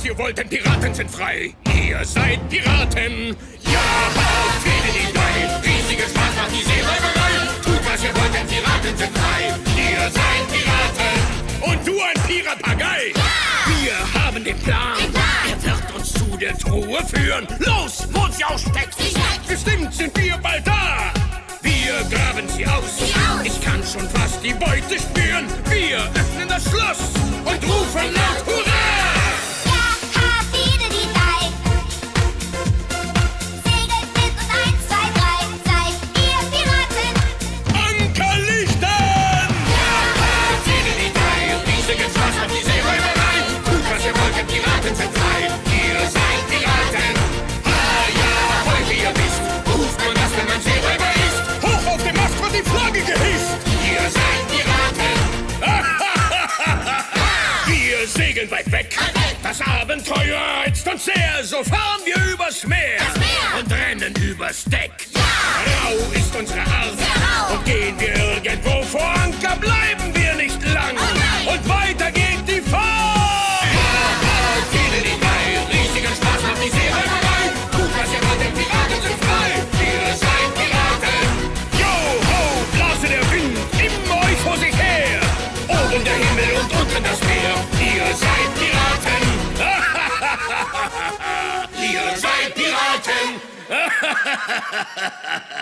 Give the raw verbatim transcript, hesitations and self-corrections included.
was ihr wollt, denn Piraten sind frei. Ihr seid Piraten. Ja, auf jeden Fall. Riesigen Spaß macht die Seeräuberei. Tut, was ihr wollt, denn Piraten sind frei. Ihr seid Piraten. Und du ein Piratpagei. Ja. Wir haben den Plan. den Plan. Er wird uns zu der Truhe führen. Los, wo sie auch steckt. Bestimmt sind wir bald da. Wir graben sie aus. sie aus. Ich kann schon fast die Beute spüren. Wir öffnen das Schloss und rufen laut Hurra! Segeln weit weg. Das Abenteuer reizt uns sehr. So fahren wir übers Meer, Meer. und rennen übers Deck. Ja. Rau ist unsere Art. Und gehen wir irgendwo vor Anker, bleiben wir nicht lang. Oh und weiter geht die Fahrt. Ja, viele die drei. Riesigen Spaß macht die Seeräuberei. Tut, was ihr wollt, denn Piraten sind frei. Ihr seid Piraten. Jo, ho, blase der Wind immer euch vor sich her. Oben der Himmel und unten das Meer. Ihr seid Piraten! Ihr seid Piraten!